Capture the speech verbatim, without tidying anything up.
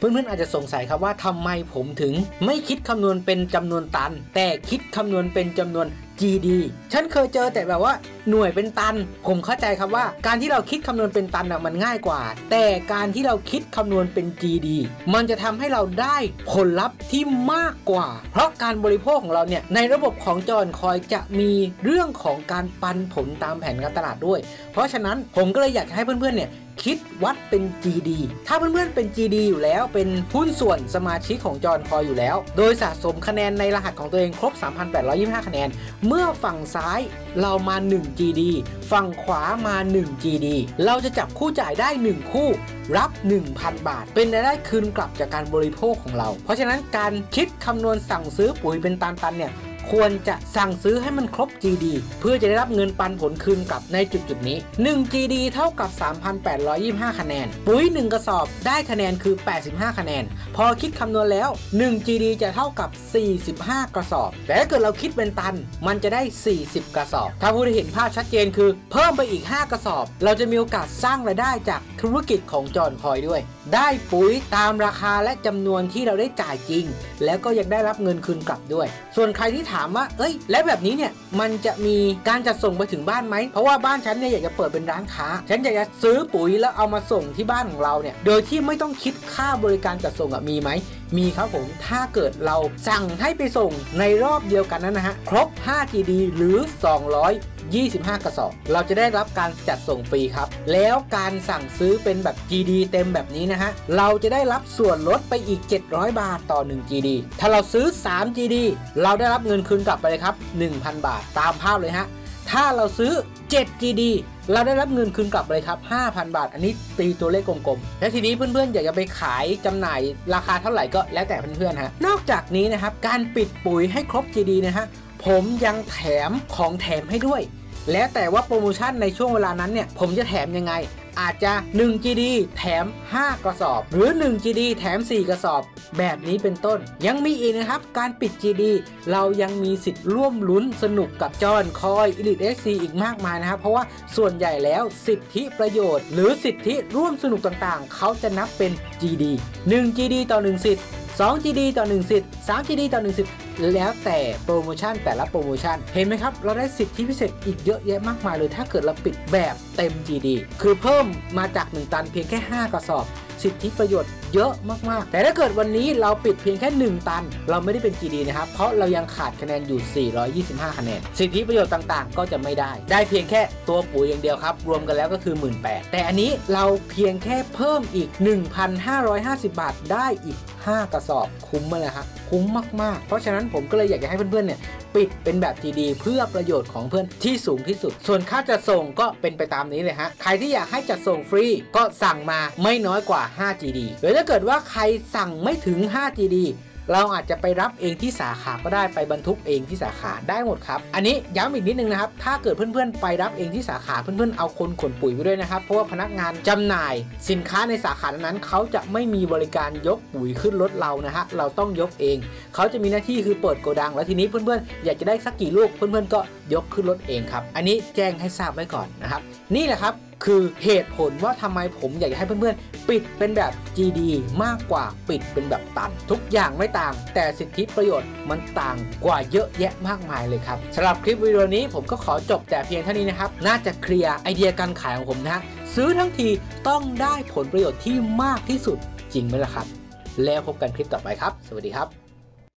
เพื่อนๆอาจจะสงสัยครับว่าทำไมผมถึงไม่คิดคำนวณเป็นจำนวนตันแต่คิดคำนวณเป็นจำนวน จี ดี ฉันเคยเจอแต่แบบว่าหน่วยเป็นตันผมเข้าใจครับว่าการที่เราคิดคำนวณเป็นตันน่ะมันง่ายกว่าแต่การที่เราคิดคำนวณเป็น จี ดี มันจะทำให้เราได้ผลลัพธ์ที่มากกว่าเพราะการบริโภคของเราเนี่ยในระบบของจอห์นคอยจะมีเรื่องของการปันผลตามแผนการตลาดด้วยเพราะฉะนั้นผมก็เลยอยากให้เพื่อนๆเนี่ยคิดวัดเป็น จี ดี ถ้าเพื่อนๆเป็น จี ดี อยู่แล้วเป็นหุ้นส่วนสมาชิกของจอห์นคอยอยู่แล้วโดยสะสมคะแนนในรหัสของตัวเองครบ สามพันแปดร้อยยี่สิบห้า คะแนนเมื่อฝั่งซ้ายเรามา หนึ่ง จี ดี ฝั่งขวามา หนึ่ง จี ดี เราจะจับคู่จ่ายได้หนึ่งคู่รับ หนึ่งพัน บาทเป็นรายได้คืนกลับจากการบริโภคของเราเพราะฉะนั้นการคิดคำนวณสั่งซื้อปุ๋ยเป็นตันๆเนี่ยควรจะสั่งซื้อให้มันครบ จี ดี เพื่อจะได้รับเงินปันผลคืนกลับในจุดจุดนี้ หนึ่ง จี ดี เท่ากับ สามพันแปดร้อยยี่สิบห้า คะแนนปุ๋ยหนึ่งกระสอบได้คะแนนคือแปดสิบห้าคะแนนพอคิดคำนวณแล้ว หนึ่ง จี ดี จะเท่ากับสี่สิบห้ากระสอบแต่ถ้าเกิดเราคิดเป็นตันมันจะได้สี่สิบกระสอบถ้าผู้ที่เห็นภาพชัดเจนคือเพิ่มไปอีกห้ากระสอบเราจะมีโอกาสสร้างรายได้จากธุรกิจของจอห์นคอยด้วยได้ปุ๋ยตามราคาและจำนวนที่เราได้จ่ายจริงแล้วก็ยังได้รับเงินคืนกลับด้วยส่วนใครที่ถามว่าเอ้ยและแบบนี้เนี่ยมันจะมีการจัดส่งไปถึงบ้านไหมเพราะว่าบ้านฉันเนี่ยอยากจะเปิดเป็นร้านค้าฉันอยากจะซื้อปุ๋ยแล้วเอามาส่งที่บ้านของเราเนี่ยโดยที่ไม่ต้องคิดค่าบริการจัดส่งอะมีไหมมีครับผมถ้าเกิดเราสั่งให้ไปส่งในรอบเดียวกันนั้นนะฮะครบ ห้า จี ดี หรือสองร้อยยี่สิบห้ากระสอบเราจะได้รับการจัดส่งฟรีครับแล้วการสั่งซื้อเป็นแบบ จี ดี เต็มแบบนี้นะฮะเราจะได้รับส่วนลดไปอีกเจ็ดร้อยบาทต่อหนึ่ง จี ดี ถ้าเราซื้อสาม จี ดี เราได้รับเงินคืนกลับไปเลยครับ หนึ่งพัน บาทตามภาพเลยฮะถ้าเราซื้อเจ็ด จี ดี เราได้รับเงินคืนกลับเลยครับ ห้าพัน บาทอันนี้ตีตัวเลขกลมๆและทีนี้เพื่อนๆอยากจะไปขายจำหน่ายราคาเท่าไหร่ก็แล้วแต่เพื่อนๆฮะนอกจากนี้นะครับการปิดปุ๋ยให้ครบ จี ดี นะฮะผมยังแถมของแถมให้ด้วยแล้วแต่ว่าโปรโมชั่นในช่วงเวลานั้นเนี่ยผมจะแถมยังไงอาจจะ หนึ่ง จี ดี แถมห้ากระสอบหรือ หนึ่ง จี ดี แถมสี่กระสอบแบบนี้เป็นต้นยังมีอีกนะครับการปิด จี ดี เรายังมีสิทธิ์ร่วมลุ้นสนุกกับจอห์นคอย Elite เอ็กซ์ ซี อีกมากมายนะครับเพราะว่าส่วนใหญ่แล้วสิทธิประโยชน์หรือสิทธิร่วมสนุกต่างๆเขาจะนับเป็น จี ดี หนึ่ง จี ดี ต่อหนึ่งสิทธิ์สอง จี ดี ต่อหนึ่งสิทธิ์สาม จี ดี ต่อหนึ่งสิทธิ์แล้วแต่โปรโมชั่นแต่ละโปรโมชั่นเห็นไหมครับเราได้สิทธิพิเศษอีกเยอะแยะมากมายเลยถ้าเกิดเราปิดแบบเต็ม จี ดี คือเพิ่มมาจากหนึ่งตันเพียงแค่ห้ากระสอบสิทธิประโยชน์เยอะมากๆแต่ถ้าเกิดวันนี้เราปิดเพียงแค่หนึ่งตันเราไม่ได้เป็น จี ดี นะครับเพราะเรายังขาดคะแนนอยู่สี่ร้อยยี่สิบห้าคะแนนสิทธิประโยชน์ต่างๆก็จะไม่ได้ได้เพียงแค่ตัวปุ๋ยอย่างเดียวครับรวมกันแล้วก็คือ หนึ่งหมื่นแปดพัน แต่อันนี้เราเพียงแค่เพิ่มอีก หนึ่งพันห้าร้อยห้าสิบ บาทได้อีกห้ากระสอบคุ้มมาเลยครับคุ้มมากๆเพราะฉะนั้นผมก็เลยอยากจะให้เพื่อนๆเนี่ยปิดเป็นแบบ จี ดี เพื่อประโยชน์ของเพื่อนที่สูงที่สุดส่วนค่าจัดส่งก็เป็นไปตามนี้เลยฮะใครที่อยากให้จัดส่งฟรีก็สั่งมาไม่น้อยกว่า ห้า จี ดี หรือถ้าเกิดว่าใครสั่งไม่ถึง ห้า จี ดี เราอาจจะไปรับเองที่สาขาก็ได้ไปบรรทุกเองที่สาขาได้หมดครับอันนี้ย้ำอีกนิดนึงนะครับถ้าเกิดเพื่อนๆไปรับเองที่สาขาเพื่อนๆเอาคนขนปุ๋ยไปด้วยนะครับเพราะว่าพนักงานจำหน่ายสินค้าในสาขานั้นเขาจะไม่มีบริการยกปุ๋ยขึ้นรถเรานะฮะเราต้องยกเองเขาจะมีหน้าที่คือเปิดโกดังแล้วทีนี้เพื่อนๆอยากจะได้สักกี่ลูกเพื่อนๆก็ยกขึ้นรถเองครับอันนี้แจ้งให้ทราบไว้ก่อนนะครับนี่แหละครับคือเหตุผลว่าทำไมผมอยากจะให้เพื่อนๆปิดเป็นแบบ จี ดี มากกว่าปิดเป็นแบบตันทุกอย่างไม่ต่างแต่สิทธิประโยชน์มันต่างกว่าเยอะแยะมากมายเลยครับสำหรับคลิปวิดีโอนี้ผมก็ขอจบแต่เพียงเท่านี้นะครับน่าจะเคลียร์ไอเดียการขายของผมนะฮะซื้อทั้งทีต้องได้ผลประโยชน์ที่มากที่สุดจริงไหมล่ะครับแล้วพบกันคลิปต่อไปครับสวัสดีครับ